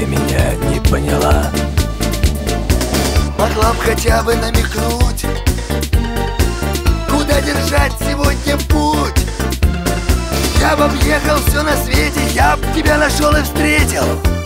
меня не поняла. Могла б хотя бы намекнуть, куда держать сегодня путь. Я б объехал все на свете, я б тебя нашел и встретил.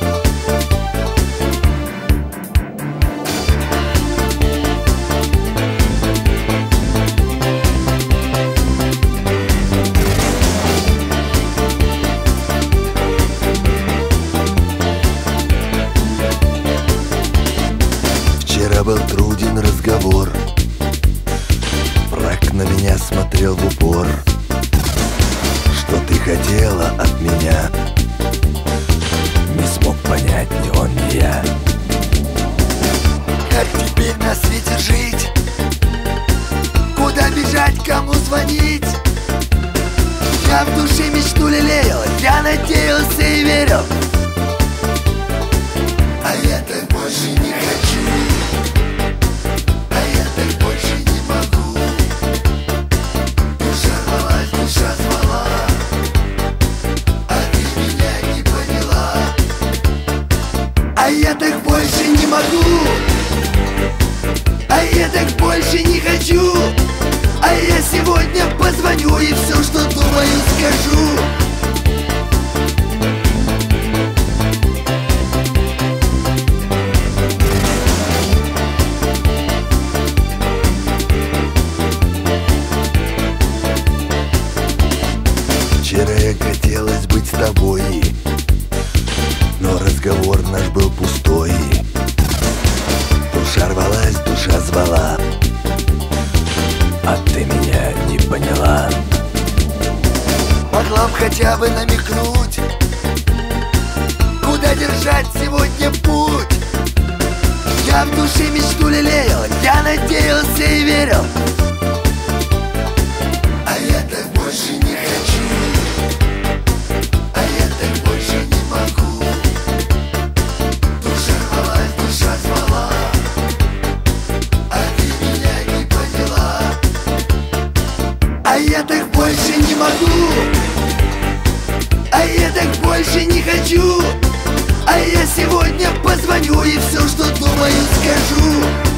Вчера был труден разговор, враг на меня смотрел в упор. Что ты хотела от меня? Не смог понять ни он, ни я. Как теперь на свете жить? Куда бежать, кому звонить? Я в душе мечту лелеял, я надеялся и верил. А я так больше не хочу, а я так больше не могу. Душа рвалась, душа звала, а ты меня не поняла. А я так больше не могу, а я так больше не хочу. А я сегодня позвоню и все, что думаю, скажу. Вчера я хотелось быть с тобой, но разговор наш был пустой. Душа рвалась, душа звала, а ты меня не поняла. могла б хотя бы намекнуть, куда держать сегодня путь. Я в душе мечту лелеял, я надеялся и верил. А я так больше не хочу, а я так больше не могу. Душа рвалась, душа звала, а ты меня не поняла. А я так больше не могу, а я так больше не хочу. А я сегодня позвоню и все, что думаю, скажу.